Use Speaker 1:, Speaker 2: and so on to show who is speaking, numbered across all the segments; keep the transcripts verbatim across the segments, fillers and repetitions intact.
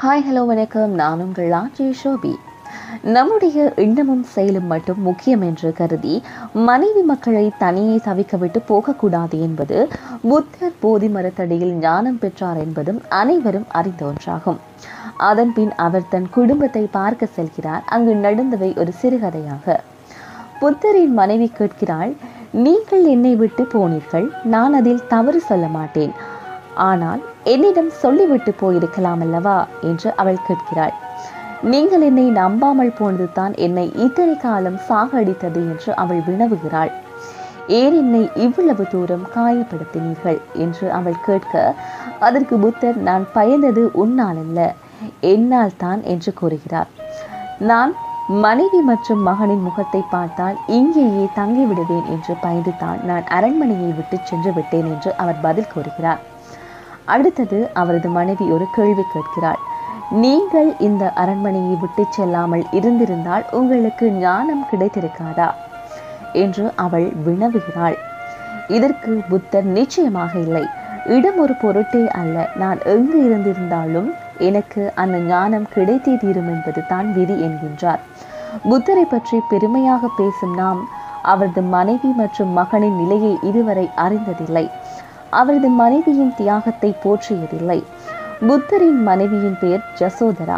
Speaker 1: Hi hello வணக்கம். நான் உங்கள் ஆட்சி ஷோபி. நம்முடைய எண்ணமும் செயலும் மட்டும் முக்கியம் என்று கருதி மனைவி மக்களை தனியே தவிக்க விட்டு போகக்கூடாது என்பது புத்தர் போதி மரத்தடியில் ஞானம் பெற்றார் என்பதும் அனைவரும் அறிந்த ஒன்றாகும். அதன் பின் அவர் தன் குடும்பத்தை பார்க்க செல்கிறார். அங்கு நடந்தவை ஒரு சிறுகதையாக. புத்தரின் மனைவி கேட்கிறாள், நீங்கள் என்னை விட்டு போனீர்கள், நான் அதில் தவறு சொல்ல மாட்டேன், ஆனால் என்னிடம் சொல்லிவிட்டு போயிருக்கலாம் அல்லவா என்று அவள் கேட்கிறாள். நீங்கள் என்னை நம்பாமல் போனது தான் என்னை இத்தனை காலம் சாகடித்தது என்று அவள் வினவுகிறாள். ஏன் என்னை இவ்வளவு தூரம் காயப்படுத்தினீர்கள் என்று அவள் கேட்க, அதற்கு புத்தர், நான் பயந்தது உன்னால் அல்ல, என்னால் தான் என்று கூறுகிறார். நான் மனைவி மற்றும் மகனின் முகத்தை பார்த்தால் இங்கேயே தங்கிவிடுவேன் என்று பயந்து தான் நான் அரண்மனையை விட்டு சென்று விட்டேன் என்று அவர் பதில் கூறுகிறார். அடுத்தது அவரது மனைவி ஒரு கேள்வி கேட்கிறாள். நீங்கள் இந்த அரண்மனையை விட்டு செல்லாமல் இருந்திருந்தால் உங்களுக்கு ஞானம் கிடைத்திருக்காதா என்று அவள் வினவுகிறாள். இதற்கு புத்தர், நிச்சயமாக இல்லை, இடம் ஒரு பொருட்டே அல்ல, நான் எங்கு இருந்திருந்தாலும் எனக்கு அந்த ஞானம் கிடைத்தே தீரும் என்பது தான் விதி என்கின்றார். புத்தரை பற்றி பெருமையாக பேசும் நாம் அவரது மனைவி மற்றும் மகனின் நிலையை இதுவரை அறிந்ததில்லை. அவரது மனைவியின் தியாகத்தை போற்றியதில்லை. புத்தரின் மனைவியின் பெயர் ஜசோதரா.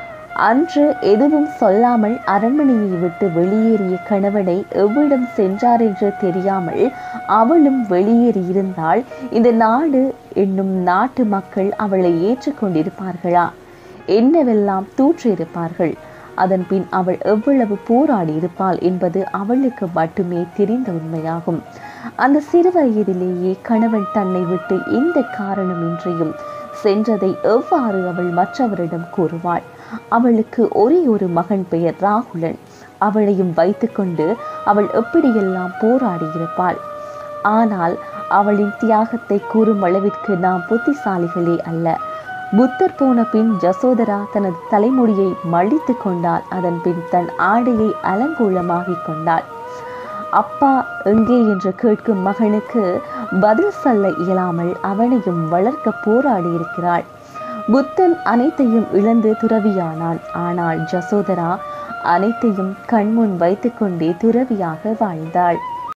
Speaker 1: அன்று எதுவும் சொல்லாமல் அரண்மனையை விட்டு வெளியேறிய கணவனை எவ்விடம் சென்றார் என்று தெரியாமல் அவளும் வெளியேறியிருந்தால் இந்த நாடு என்னும் நாட்டு மக்கள் அவளை ஏற்றுக்கொண்டிருப்பார்களா? என்னவெல்லாம் தூற்றியிருப்பார்கள். அதன் பின் அவள் எவ்வளவு போராடி இருப்பாள் என்பது அவளுக்கு மட்டுமே தெரிந்த உண்மையாகும். அந்த சிறு வயதிலேயே கணவன் தன்னை விட்டு எந்த காரணமின்றியும் சென்றதை எவ்வாறு அவள் மற்றவரிடம் கூறுவாள்? அவளுக்கு ஒரே ஒரு மகன் பெயர் ராகுலன். அவளையும் வைத்துக்கொண்டு அவள் எப்படியெல்லாம் போராடி இருப்பாள். ஆனால் அவளின் தியாகத்தை கூறும் அளவிற்கு நாம் புத்திசாலிகளே அல்ல. புத்தர் போன பின் ஜசோதரா தனது தலைமுடியை மடித்து கொண்டாள். அதன் பின் தன் ஆடையை அலங்கோலமாகிக் கொண்டாள். அப்பா எங்கே என்று கேட்கும் மகனுக்கு பதில் சொல்ல இயலாமல் அவனையும் வளர்க்க போராடி இருக்கிறாள். புத்தன் அனைத்தையும் இழந்து துறவியானான். ஆனால் ஜசோதரா அனைத்தையும் கண்முன் வைத்துக்கொண்டே துறவியாக வாழ்ந்தாள்.